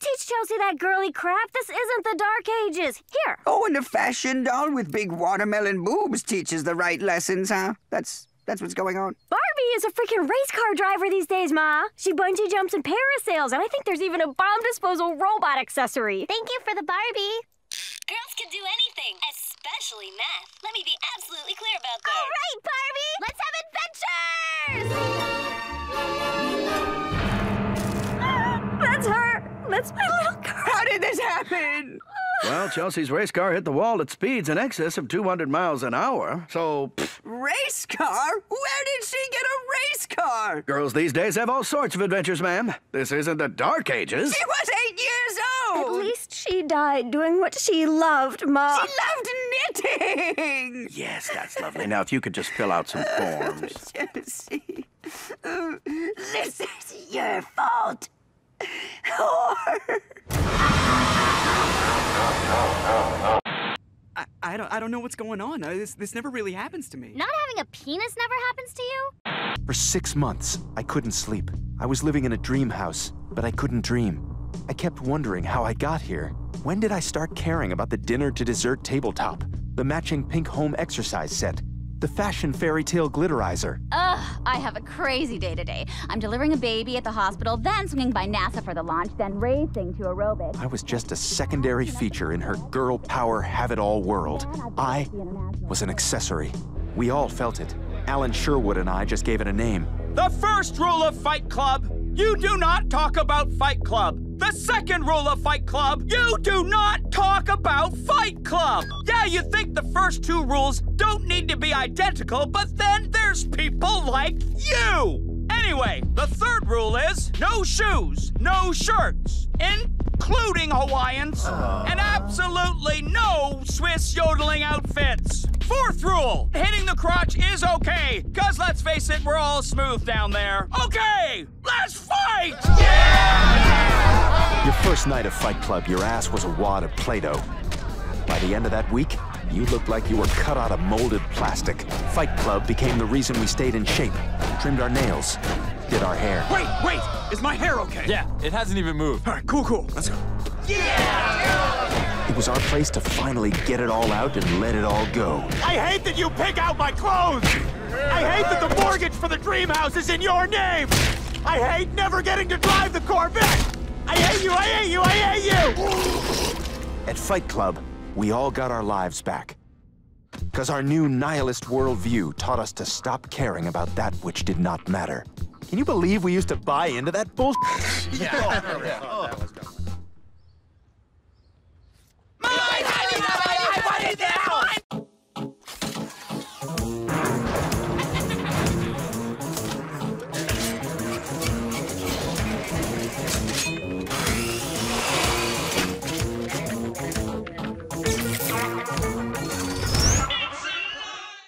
teach Chelsea that girly crap. This isn't the Dark Ages. Here. Oh, and a fashion doll with big watermelon boobs teaches the right lessons, huh? That's what's going on. Barbie is a freaking race car driver these days, Ma. She bungee jumps and parasails, and I think there's even a bomb disposal robot accessory. Thank you for the Barbie. Girls can do anything, especially math. Let me be absolutely clear about that. All right, Barbie! Let's have adventures! That's her. That's my little car. How did this happen? Well, Chelsea's race car hit the wall at speeds in excess of 200 miles an hour, so... Race car? Where did she get a race car? Girls these days have all sorts of adventures, ma'am. This isn't the Dark Ages. She was 8 years old! At least she died doing what she loved, Ma. She loved knitting! Yes, that's lovely. Now, if you could just fill out some forms. Chelsea, this is your fault. Whore. I don't know what's going on. This never really happens to me. Not having a penis never happens to you? For 6 months, I couldn't sleep. I was living in a dream house, but I couldn't dream. I kept wondering how I got here. When did I start caring about the dinner to dessert tabletop, the matching pink home exercise set, the fashion fairy tale glitterizer? Ugh, I have a crazy day today. I'm delivering a baby at the hospital, then swinging by NASA for the launch, then racing to aerobics. I was just a secondary feature in her girl power have-it-all world. I was an accessory. We all felt it. Alan Sherwood and I just gave it a name. The first rule of Fight Club, you do not talk about Fight Club. The second rule of Fight Club, you do not talk about Fight Club. Yeah, you think the first two rules don't need to be identical, but then there's people like you. Anyway, the third rule is no shoes, no shirts, including Hawaiians, and absolutely no Swiss yodeling outfits. Fourth rule, hitting the crotch is okay, because let's face it, we're all smooth down there. Okay, let's fight! Your first night of Fight Club, your ass was a wad of Play-Doh. By the end of that week, you looked like you were cut out of molded plastic. Fight Club became the reason we stayed in shape, trimmed our nails, did our hair. Wait! Is my hair okay? Yeah, it hasn't even moved. All right, cool. Let's go. It was our place to finally get it all out and let it all go. I hate that you pick out my clothes! I hate that the mortgage for the dream house is in your name! I hate never getting to drive the Corvette! I hate you! At Fight Club, we all got our lives back. Because our new nihilist worldview taught us to stop caring about that which did not matter. Can you believe we used to buy into that bullshit? Yeah.